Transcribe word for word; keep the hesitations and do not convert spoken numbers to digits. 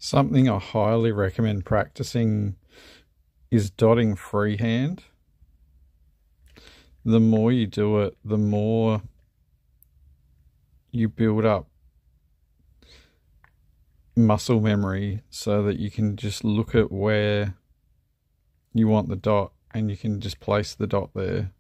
Something I highly recommend practicing is dotting freehand. The more you do it, the more you build up muscle memory so that you can just look at where you want the dot and you can just place the dot there.